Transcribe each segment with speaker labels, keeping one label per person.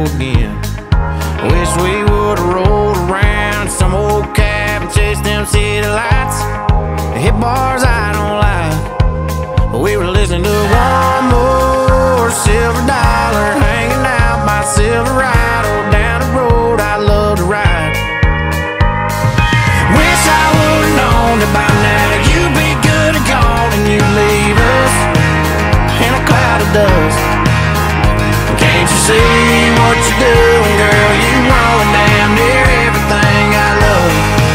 Speaker 1: again. Wish we would've rolled around some old cab and chased them city lights. Hit bars I don't like, but we were listening to one more silver dollar, hanging out by Silverado down the road I love to ride. Wish I would've known that by now you'd be good and gone and you'd leave us in a cloud of dust. Can't you see what you're doing, girl? You ruin damn near everything I love.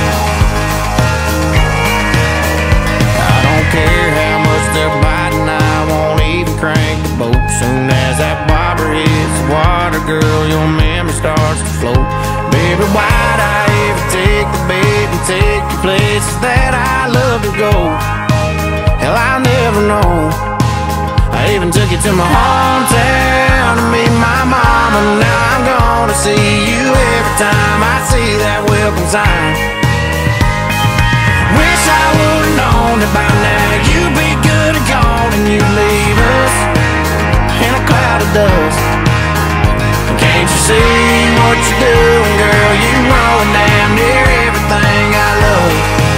Speaker 1: I don't care how much they're biting, I won't even crank the boat. Soon as that bobber hits the water, girl, your memory starts to float. Baby, why'd I ever take the bait and take you places that I love to go? Hell, I'll never know. I even took you to my hometown to meet my mama. Now I'm gonna see you every time I see that welcome sign. Wish I would've known that by now you'd be good and gone and you'd leave us in a cloud of dust. Can't you see what you're doing, girl? You ruin damn near everything I love.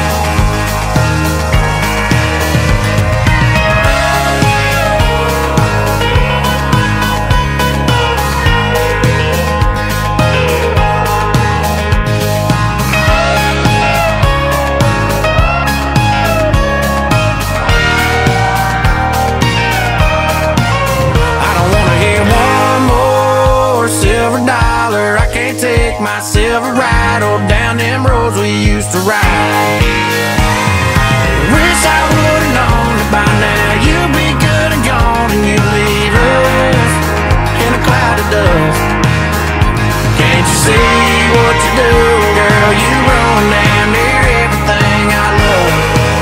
Speaker 1: Take my Silverado down them roads we used to ride. Wish I would've known that by now you'd be good and gone and you'd leave us in a cloud of dust. Can't you see what you're doing, girl? You ruin damn near everything I love.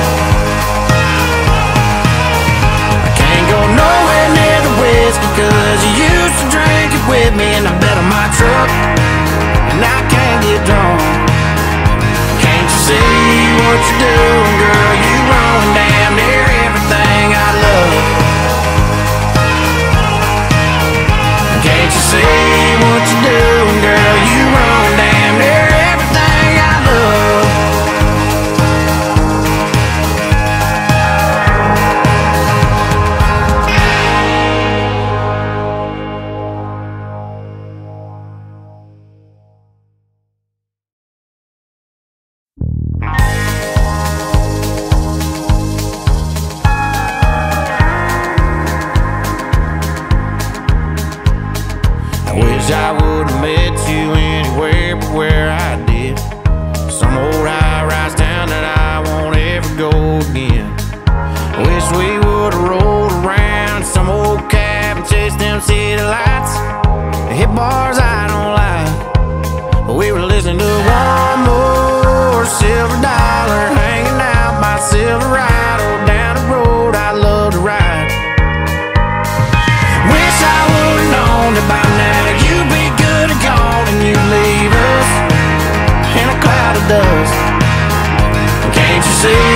Speaker 1: I can't go nowhere near the whiskey 'cause you used to drink it with me in the bed of my truck. And I can't get drunk. Can't you see what you're doing, girl? You ruin damn near everything I love. Can't you see what you're doing, girl? You ruin damn near everything I love. I wish I would've met you anywhere but where I did. Some old high-rise town that I won't ever go again. I wish we would've rolled around some old cab and chased them city lights. Hit bars I don't like, but we were listening to one more silver dollar, hanging out by Silverado down the road I love to ride. Wish I would've known that by now you'd be good and gone and you'd leave us in a cloud of dust. Can't you see